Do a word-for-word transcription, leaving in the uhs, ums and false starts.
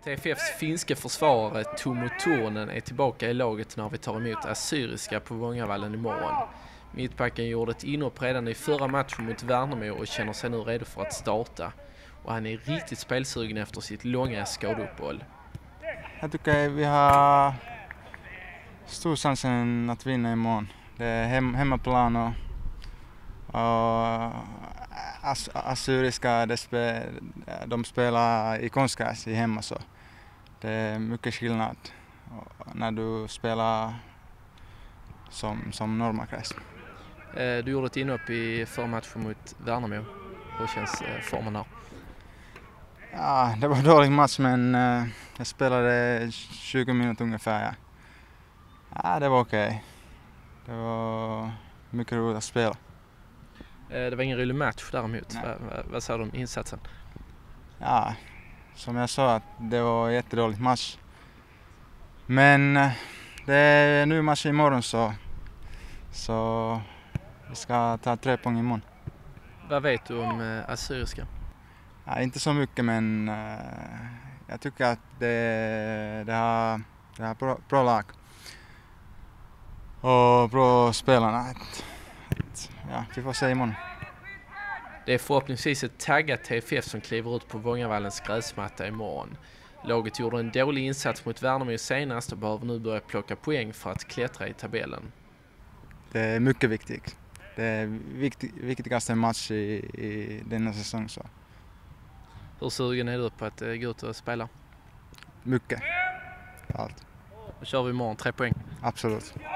T F F:s finska försvarare Tuomo Turunen är tillbaka i laget när vi tar emot Assyriska på Vångavallen imorgon. Mittbacken gjorde ett inhopp redan i förra matchen mot Värnamo och känner sig nu redo för att starta. Och han är riktigt spelsugen efter sitt långa skadeuppehåll. Jag tycker vi har stor chansen att vinna imorgon. Det är hem, hemmaplan och, och As, Assyriska de, spe, de spelar i konstgräs i hemma, så det är mycket skillnad när du spelar som, som normalgräs. Du gjorde ett inhopp i förmatchen mot Värnamo. Hur känns formen här? Ja, det var en dålig match, men jag spelade tjugo minuter ungefär. Ja, ja det var okej. Okay. Det var mycket roligt att spela. Det var ingen rolig match däremot. Vad, vad, vad sa du om insatsen? Ja, som jag sa, att det var en jättedålig match. Men det är en ny match imorgon, så, så vi ska ta tre poäng imorgon. Vad vet du om äh, Assyriska? Ja, inte så mycket, men äh, jag tycker att det, det har, det har bra, bra lag och bra spelarna. Att, att, ja, vi får se imorgon. Det är förhoppningsvis ett taggat T F F som kliver ut på Vångavallens gräsmatta imorgon. Laget gjorde en dålig insats mot Värnamo senast och behöver nu börja plocka poäng för att klättra i tabellen. Det är mycket viktigt. Det är viktig, viktigaste match i, i denna säsong. Så. Hur sugen är du på att uh, gå ut och spela? Mycket. Allt. Då kör vi imorgon, tre poäng. Absolut.